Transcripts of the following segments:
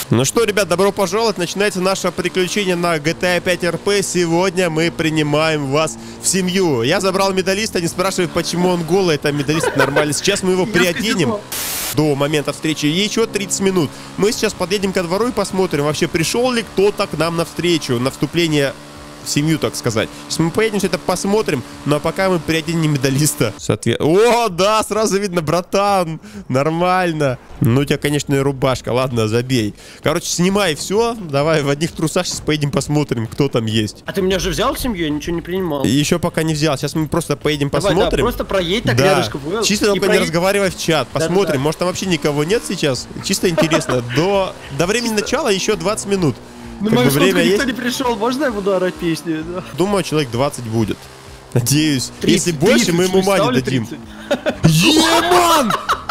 Ну что, ребят, добро пожаловать. Начинается наше приключение на GTA 5 RP. Сегодня мы принимаем вас в семью. Я забрал медалиста, не спрашивай, почему он голый. Это медалист нормально. Сейчас мы его приоденем до момента встречи. Еще 30 минут. Мы сейчас подъедем ко двору и посмотрим, вообще пришел ли кто-то к нам навстречу, на вступление в семью, так сказать. Сейчас мы поедем, все это посмотрим. Ну а пока мы приоденем медалиста. О, да, сразу видно, братан. Нормально. Ну у тебя, конечно, и рубашка. Ладно, забей. Короче, снимай все. Давай в одних трусах сейчас поедем посмотрим, кто там есть. А ты меня уже взял в семью? Я ничего не принимал. Еще пока не взял. Сейчас мы просто поедем посмотрим. Да, просто проедь так рядышком. Чисто только не разговаривай в чат. Посмотрим. Может там вообще никого нет сейчас. Чисто интересно. До времени начала еще 20 минут. Ну, мою время никто не пришел, можно я буду орать песни? Да? Думаю, человек 20 будет. Надеюсь. 30, если больше, 30, мы ему мани дадим. Еман!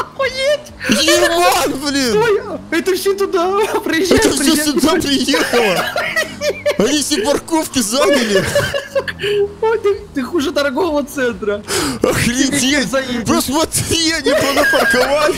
Еман, блин! Стой, это все туда приезжают. Это все сюда приехало. Они все парковки заняли. Ой, ты хуже торгового центра. Охренеть! Посмотри, они понапарковались.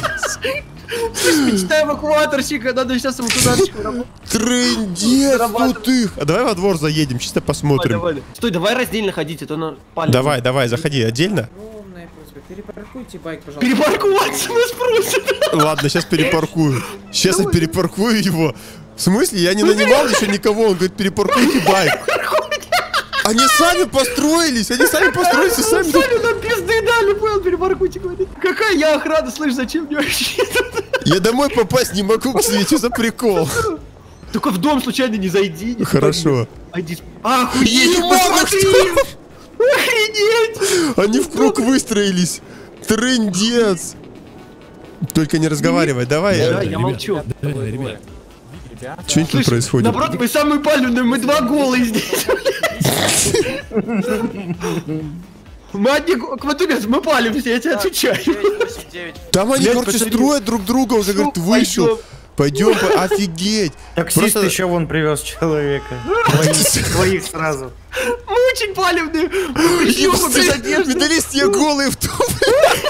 Мечта эвакуаторщика, надо сейчас ему туда работать. Трындец, тут их. А давай во двор заедем, чисто посмотрим. Давай. Стой, давай раздельно ходить, это на палец. Давай, заходи, отдельно. Перепаркуйте байк, пожалуйста. Перепарковаться нас просят. Ладно, сейчас перепаркую. Сейчас я перепаркую его. В смысле? Я не нанимал еще никого, он говорит, перепаркуйте байк. Они сами построились и сами... Сами нам пизды дали, понял, перепаркуйте, говорит. Какая я охрана, слышь, зачем мне вообще это? Я домой попасть не могу к себе, что за прикол? Только в дом случайно не зайди. Хорошо. Охуеть, посмотри! Охренеть! Они в круг выстроились. Трындец. Только не разговаривай, давай. Да, я молчу. Что тут происходит? Наоборот, мы самые паленые, мы два голые здесь. Мы одни квадубец, мы палимся, я тебе отвечаю. Там они, короче, строят друг друга, уже, говорит, вышел. Пойдем, офигеть. Таксист еще вон привез человека. Двоих сразу. Мы очень палевные. Медалист, я голый в туфлях.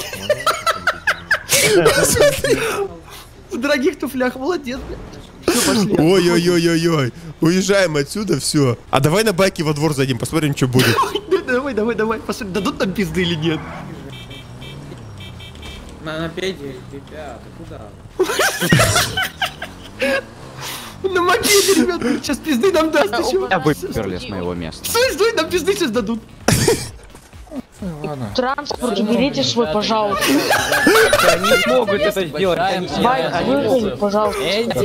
В дорогих туфлях, молодец, блядь. Ой-ой-ой-ой-ой. Уезжаем отсюда, все. А давай на байке во двор зайдем, посмотрим, что будет. Давай, посмотрим, дадут нам пизды или нет. На педе, ребята, куда? На мопеде, ребят, сейчас пизды нам даст еще. Я выперли с моего места. Стой, нам пизды сейчас дадут. Транспорт берите свой, пожалуйста. Они смогут это сделать. Байк выгони, пожалуйста.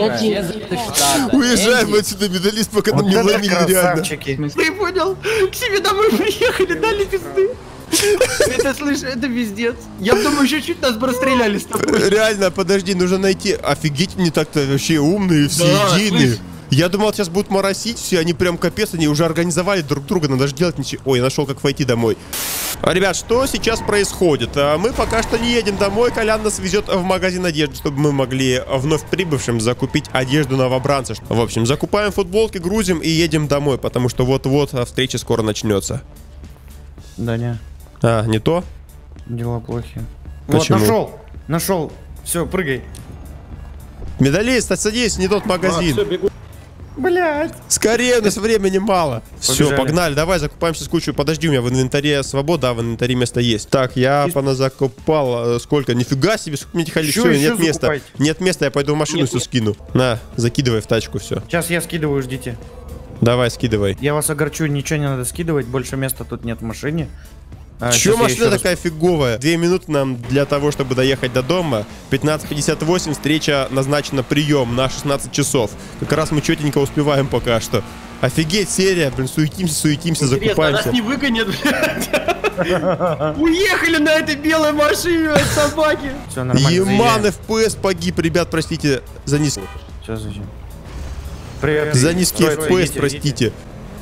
Уезжаем отсюда, медалист, пока нам не ломили реально. Ты понял? К себе домой приехали, дали пизды. Это, слышь, это пиздец. Я думаю, еще чуть нас бы расстреляли с тобой. Реально, подожди, нужно найти. Офигеть, они так-то вообще умные, все единые. Я думал, сейчас будут моросить все, они прям капец, они уже организовали друг друга, надо же делать ничего. Ой, я нашел, как войти домой. Ребят, что сейчас происходит? Мы пока что не едем домой, Колян нас везет в магазин одежды, чтобы мы могли вновь прибывшим закупить одежду новобранца. В общем, закупаем футболки, грузим и едем домой, потому что вот-вот встреча скоро начнется. Да не. А, не то? Дела плохие. Почему? Вот, нашел. Все, прыгай. Медалист, садись, не тот магазин. Блять. Скорее, у нас времени мало. Все, погнали, давай закупаем сейчас кучу. Подожди, у меня в инвентаре свобода, в инвентаре место есть. Так, я поназакупал. Сколько? Нифига себе, сколько мне тихали. Все, нет места. Закупайте. Нет места, я пойду в машину все скину. На, закидывай в тачку все. Сейчас я скидываю, ждите. Давай, скидывай. Я вас огорчу, ничего не надо скидывать, больше места тут нет в машине. Чё машина такая фиговая? 2 минуты нам для того, чтобы доехать до дома. 15:58, встреча назначена, прием на 16 часов. Как раз мы четенько успеваем пока что. Офигеть, серия, блин, суетимся, закупаемся. Нас не выгонят, блядь. Уехали на этой белой машине, собаки. Все нормально. Еман FPS погиб, ребят, простите за низкий. Сейчас зачем? Привет. За низкий FPS, простите.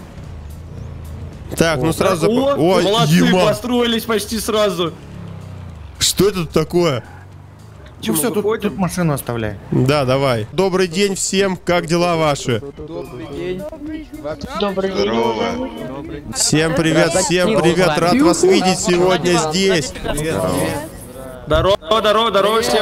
Так, ну сразу... О, молодцы, построились почти сразу. Что это тут такое? Ну все, тут машину оставляй. Да, давай. Добрый день всем, как дела ваши? Добрый день. Добрый день. Всем привет, рад вас видеть сегодня здесь. Здорово всем.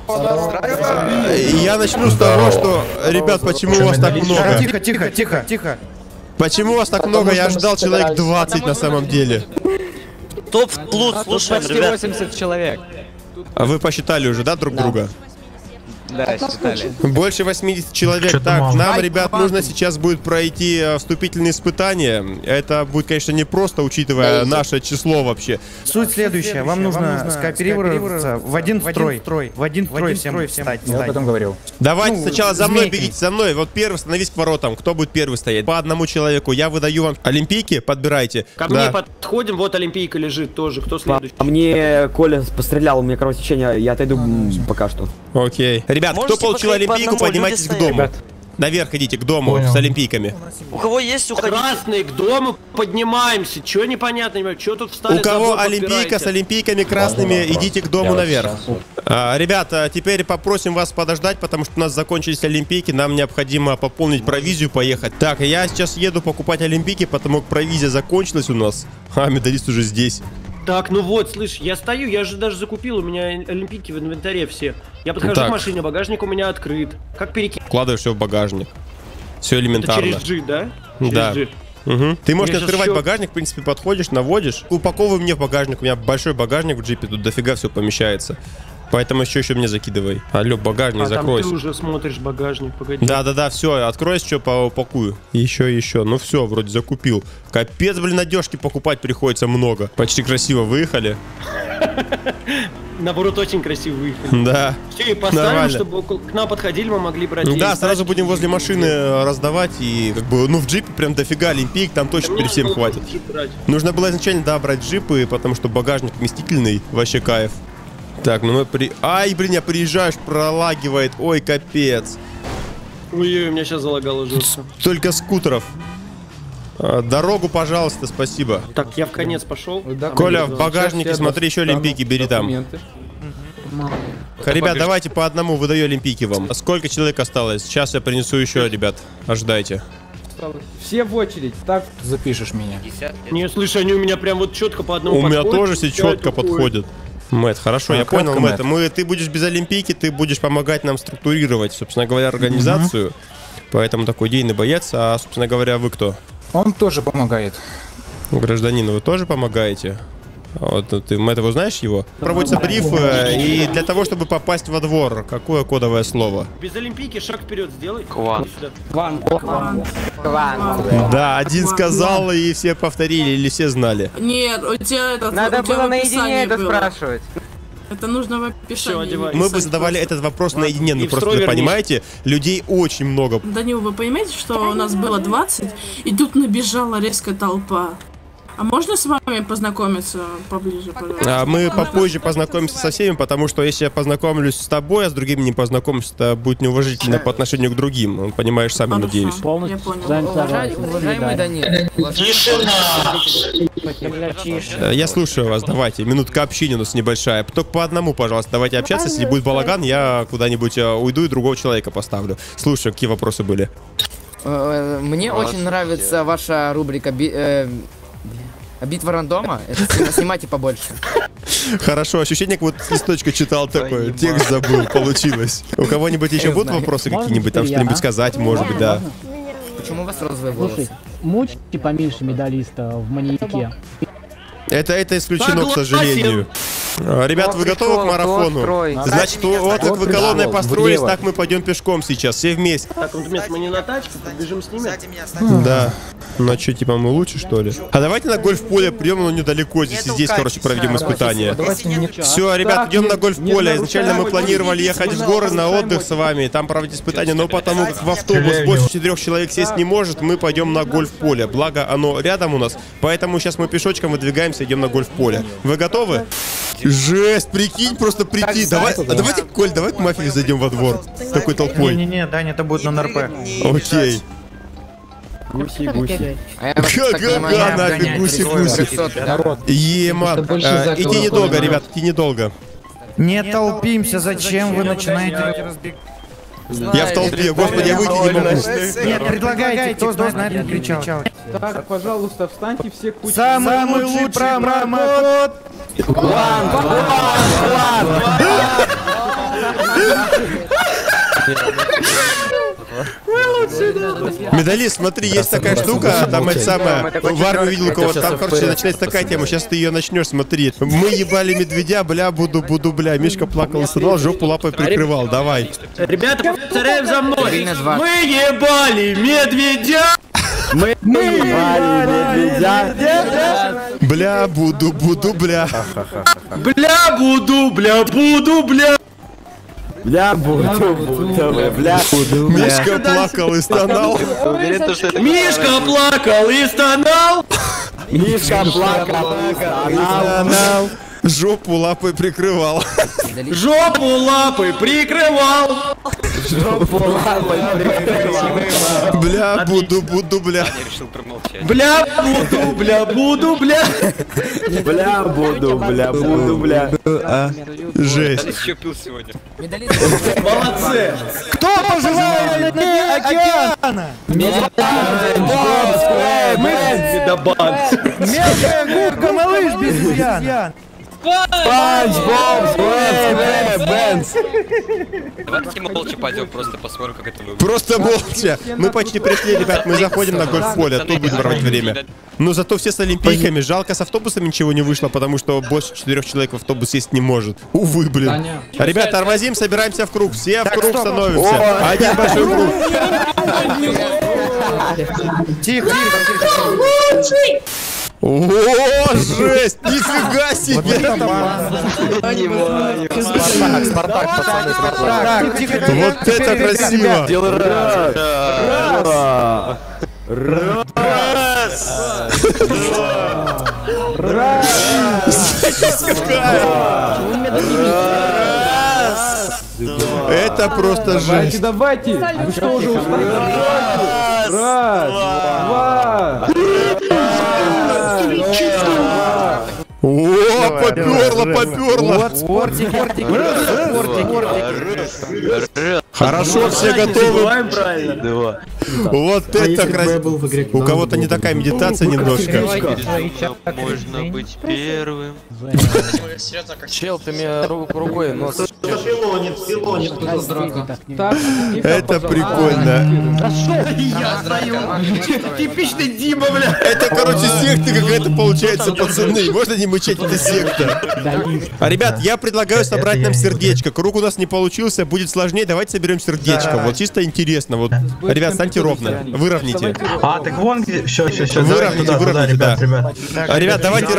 Я начну с того, что, ребят, почему у вас так много? Тихо. Почему вас так много? Я ждал человек 20 на самом деле. Топ плюс, слушаем, Почти ребят. 80 человек. А вы посчитали уже, да, друг друга? Да, считали. Больше 80 человек. Так, нам, ребят, нужно сейчас будет пройти вступительные испытания. Это будет, конечно, не просто, учитывая наше число вообще. Суть следующая. Вам нужно скооперироваться в один строй. В один строй всем встать. Я об этом говорил. Давайте сначала за мной змейкой. бегите, за мной. Вот первый, становись к воротам. Кто будет первый стоять? По одному человеку. Я выдаю вам олимпийки, подбирайте. Ко Да. мне подходим, вот Олимпийка лежит тоже. Кто следующий? А мне Коля пострелял, у меня кровотечение, я отойду пока что. Окей. Ребят, Можете кто получил подходить по олимпийку, одному, поднимайтесь люди к дому. стоят. Наверх идите, к дому с олимпийками. У кого есть, уходите. Красные, к дому поднимаемся. Чё непонятно, чё тут встали? У кого забор олимпийка подпираете? с олимпийками красными, идите к дому наверх. Ребята, теперь попросим вас подождать, потому что у нас закончились олимпийки, нам необходимо пополнить провизию, поехать. Так, я сейчас еду покупать олимпийки, потому как провизия закончилась у нас. А, медалист уже здесь. Так, ну вот, слышь, я стою, я же даже закупил, у меня олимпийки в инвентаре все. Я подхожу Так. к машине, багажник у меня открыт. Как перекинуть? Вкладываешь все в багажник. Все Это элементарно. через G, да? Да. Через G. Угу. Ты можешь Я щас открывать щё- багажник, в принципе, подходишь, наводишь. Упаковывай мне в багажник. У меня большой багажник в джипе, тут дофига все помещается. Поэтому еще мне закидывай. Алло, багажник, А там закройся. ты уже смотришь багажник, погоди. Да, все, откройся, что поупакую. Еще. Ну все, вроде закупил. Капец, блин, одежки покупать приходится много. Почти красиво выехали. Наоборот, очень красиво выехали. Да. Все, и поставим, Нормально. чтобы к нам подходили, мы могли брать. Да, и сразу сдать. будем возле машины раздавать. И как бы, ну в джипе прям дофига олимпийк, там точно Мне при всем надо хватит. джип брать. Нужно было изначально, да, брать джипы, потому что багажник вместительный, вообще кайф. Так, ну мы Ай, блин, я приезжаешь, пролагивает, ой, капец. Ой, у меня сейчас залагало жестко. Только скутеров. Дорогу, пожалуйста, спасибо. Так, я в конец пошел. Коля, в багажнике смотри, еще олимпийки бери там. Ребят, давайте по одному, выдаю олимпийки вам. Сколько человек осталось? Сейчас я принесу еще, ребят. Ожидайте. Все в очередь. Так запишешь меня. Не, слушай, они у меня прям вот четко по одному У меня подходят. тоже все четко подходит. Мэтт, хорошо, я понял, Мэтт. Ты будешь без олимпийки, ты будешь помогать нам структурировать, собственно говоря, организацию. Поэтому такой идейный боец. А, собственно говоря, вы кто? Он тоже помогает. Гражданин, вы тоже помогаете? Вот ты, Мэтт, вы знаешь его? Проводится бриф, и для того, чтобы попасть во двор, какое кодовое слово? Без олимпийки шаг вперед сделай. Кван. Иди сюда. Да, один сказал, и все повторили, или все знали. Нет, у тебя это... Надо у тебя было в описании наедине это было. спрашивать. Это нужно в Все, описании. одевай. Мы бы написать задавали просто. этот вопрос наедине, И но в просто строй вы вернись. понимаете, людей очень много. Данил, вы понимаете, что у нас было 20, и тут набежала резкая толпа? А можно с вами познакомиться поближе, пожалуйста? А мы попозже познакомимся со всеми, потому что если я познакомлюсь с тобой, а с другими не познакомлюсь, это будет неуважительно по отношению к другим. Ну, понимаешь, сами, Хорошо, надеюсь. я понял. Уважаемый Данил. Я слушаю вас, давайте. Минутка общения у нас небольшая. Только по одному, пожалуйста, давайте общаться. Если будет балаган, я куда-нибудь уйду и другого человека поставлю. Слушаю, какие вопросы были? Мне очень нравится ваша рубрика «Битва рандома». Это снимайте побольше. Хорошо, ощущение, как вот с листочка читал такой, текст забыл, получилось. У кого-нибудь еще будут вопросы какие-нибудь, там что-нибудь сказать, может быть, да? Почему у вас розовые волосы? Мучите поменьше медалиста в маньяке. Это исключено, к Согласен. сожалению. Ребят, вы готовы к марафону? Значит, вот как вы колонной построились, так мы пойдем пешком сейчас, все вместе. Так, вот вместо мы не на тачке, побежим с ними. Да. Ну а что, типа мы лучше, что ли? А давайте на гольф-поле придем, но недалеко здесь. И здесь, короче, проведем испытания. Все, ребят, идем на гольф-поле. Изначально мы планировали ехать в горы на отдых с вами, там проводить испытания, но потому как в автобус больше 4 человек сесть не может, мы пойдем на гольф-поле. Благо, оно рядом у нас, поэтому сейчас мы пешочком выдвигаемся, идем на гольф-поле. Вы готовы? Жесть, прикинь, просто прийти. Давайте, Коль, давай к мафии зайдем во двор с такой толпой. Не-не-не, Даня, это будет на НРП. Окей. Га-га-га, нафиг, гуси-гуси. Ема. Идти недолго, ребят, идти недолго. Не толпимся, зачем вы начинаете разбегаться? Я в толпе, господи, я выйти не могу. Нет, предлагайте, кто знает, не кричал. Так, пожалуйста, встаньте все кучи. Самый лучший промокод Медалист, смотри, есть такая штука, там это самое, в армию видел у кого-то, там, короче, начинается такая тема, сейчас ты ее начнешь, смотри. Мы ебали медведя, бля, буду, бля. Мишка плакал и стонал, жопу лапой прикрывал, давай. Ребята, повторяем за мной. Мы ебали медведя. Мы ебали медведя. Бля, буду, бля. Бля, буду, бля. Бля, буду. Мишка плакал и стонал. Мишка плакал и стонал. Мишка плакал и стонал. Жопу лапой прикрывал. Жопу лапой прикрывал. Бля, буду, бля. Бля, буду, бля. Бля, буду, бля. Жесть. Молодцы. Кто пожелает на дне океана? Мелкая губка, малыш без изъян. Спанч Боб Сквэпэнс. Давайте молча пойдем, просто посмотрим, как это выглядит. Просто молча. Мы почти пришли, ребят, мы заходим на гольф-поле, тут будем проводить время. Но зато все с олимпийками. Жалко, с автобусами ничего не вышло, потому что больше 4 человек в автобус сесть не может. Увы, блин. Ребят, тормозим, собираемся в круг. Все в круг становимся. Один большой круг. Тихо. О, жесть! Нифига себе! Спартак, пацаны, Спартак. Вот это красиво! Это просто жесть! Давайте! Вы что уже устали? Раз, два. О, поперло! Хорошо, все готовы. Вот это красиво. У кого-то не такая медитация немножко. Можно быть первым. Чел, ты мне рукой нос. Это прикольно. Я стою. Типичный Дима, бля. Это, короче, секта какая-то получается, пацаны. Можно не мычать, это секта. Ребят, я предлагаю собрать нам сердечко. Круг у нас не получился, будет сложнее. Давайте соберем сердечко. Вот чисто интересно. Вот, ребят, станьте ровно. Выровняйте. Так вон где. Все. Выровняйте, да. Ребят, давайте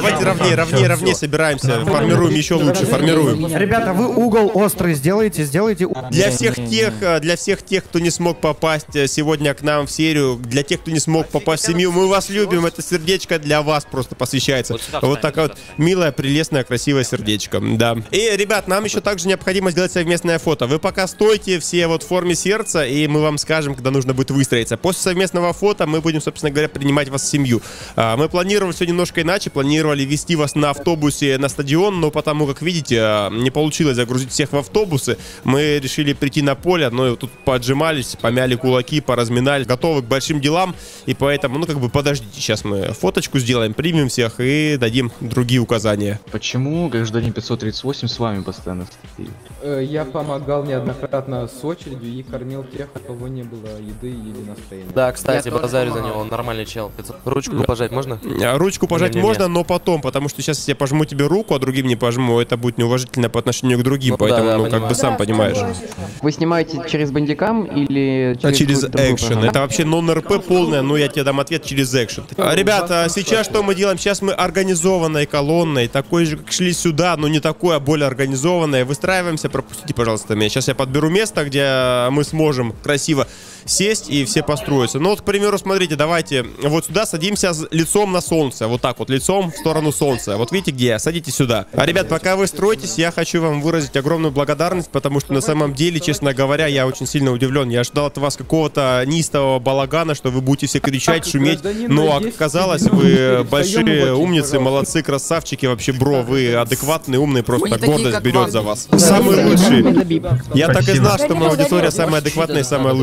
ровнее собираемся. Формируем еще лучше, формируем. Ребята, вы угол острый сделайте. Для всех тех, кто не смог попасть сегодня к нам в серию, для тех, кто не смог попасть в семью, мы вас любим. Это сердечко для вас просто посвящается. Вот такая вот милая, прелестная, красивая сердечко. Да. И, ребят, нам еще также необходимо сделать совместное фото. Вы пока стойте все вот в форме сердца, и мы вам скажем, когда нужно будет выстроиться. После совместного фото мы будем, собственно говоря, принимать вас в семью. Мы планировали все немножко иначе, планировали везти вас на автобусе на стадион, но потому как, видите, не получилось загрузить всех в автобусы, мы решили прийти на поле, но тут поджимались, помяли кулаки, поразминали, готовы к большим делам, и поэтому, ну, как бы, подождите, сейчас мы фоточку сделаем, примем всех и дадим другие указания. Почему гражданин 538 с вами постоянно стоит? Я помогал неоднократно с очередью и кормил тех, у кого не было еды или настроения. Да, кстати, базарю за него, он нормальный чел. Ручку пожать можно? Ручку пожать можно, но потом, потому что сейчас я пожму тебе руку, а другим не пожму, это будет неуважительно по отношению к другим, поэтому, ну, как бы сам понимаешь. Вы снимаете через бандикам или через экшен? Это вообще нон-РП полная, но я тебе дам ответ через экшен. Ребята, сейчас что мы делаем? Сейчас мы организованной колонной, такой же, как шли сюда, но не такой, а более организованной. Выстраиваемся, пропустите, пожалуйста, меня. Сейчас я подберу место, где мы сможем красиво сесть и все построятся. Ну вот, к примеру, смотрите, давайте вот сюда садимся лицом на солнце. Вот так вот, лицом в сторону солнца. Вот видите где? Садитесь сюда. А, ребят, пока вы строитесь, я хочу вам выразить огромную благодарность, потому что на самом деле, честно говоря, я очень сильно удивлен. Я ожидал от вас какого-то неистового балагана, что вы будете все кричать, шуметь. Но оказалось, вы большие умницы, молодцы, красавчики. Вообще, бро, вы адекватные, умные, просто гордость берет за вас. Самые лучшие. Я так и знал, что моя аудитория самая адекватная и самая лучшая. Спасибо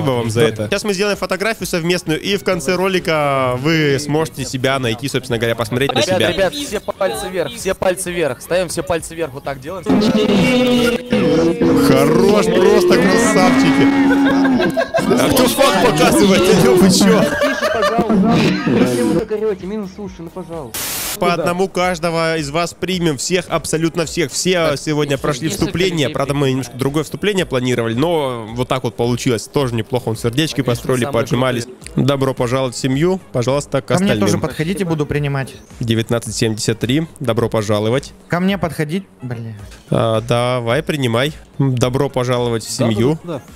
Спасибо вам за это. Сейчас мы сделаем фотографию совместную, и в конце ролика вы сможете себя найти, собственно говоря, посмотреть на себя. Ребят, все пальцы вверх, ставим все пальцы вверх, вот так делаем. Хорош, просто красавчики. А кто факт показывает? Вы чё? Минус уши, ну пожалуйста. По одному каждого из вас примем, всех, абсолютно всех. Все сегодня прошли вступление, правда мы немножко другое вступление планировали, но вот так вот получилось, тоже неплохо. Сердечки построили, поджимались. Добро пожаловать в семью, пожалуйста, к остальным. Ко мне тоже подходите, буду принимать. 1973, добро пожаловать. Ко мне подходить, блин. Давай, принимай. Добро пожаловать в семью.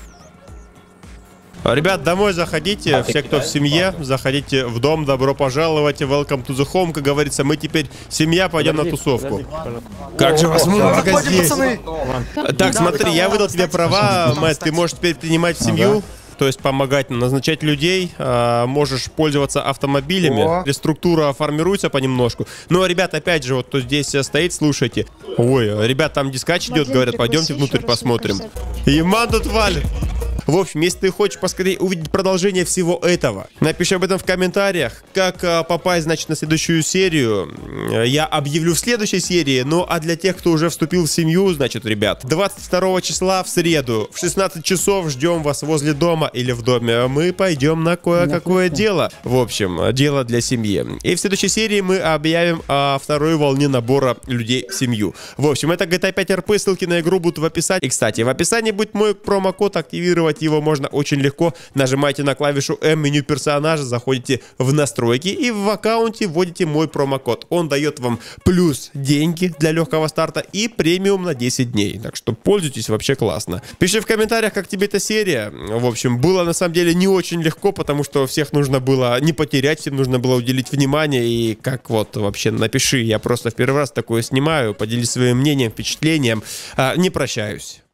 Ребят, домой заходите, все, кто в семье, заходите в дом, добро пожаловать, welcome to the home, как говорится, мы теперь семья, пойдем на тусовку. Как же вас много здесь. Так, смотри, я выдал тебе права, Мэтт, ты можешь теперь принимать в семью. То есть помогать назначать людей, можешь пользоваться автомобилями, структура формируется понемножку. Но, ребят, опять же, вот кто здесь стоит, слушайте. Ой, ребят, там дискач идет, говорят, пойдемте внутрь посмотрим. Иман тут валит. В общем, если ты хочешь поскорее увидеть продолжение всего этого, напиши об этом в комментариях. Как попасть, значит, на следующую серию, я объявлю в следующей серии. Ну, а для тех, кто уже вступил в семью, значит, ребят, 22 числа в среду в 16 часов ждем вас возле дома или в доме. Мы пойдем на кое-какое дело. В общем, дело для семьи. И в следующей серии мы объявим о второй волне набора людей в семью. В общем, это GTA 5 RP, ссылки на игру будут в описании. И, кстати, в описании будет мой промокод, активировать его можно очень легко. Нажимаете на клавишу М, меню персонажа, заходите в настройки и в аккаунте вводите мой промокод. Он дает вам плюс деньги для легкого старта и премиум на 10 дней. Так что пользуйтесь, вообще классно. Пиши в комментариях, как тебе эта серия. В общем, было на самом деле не очень легко, потому что всех нужно было не потерять, всем нужно было уделить внимание. И как вот вообще напиши, я просто в первый раз такое снимаю, поделись своим мнением, впечатлением. Не прощаюсь.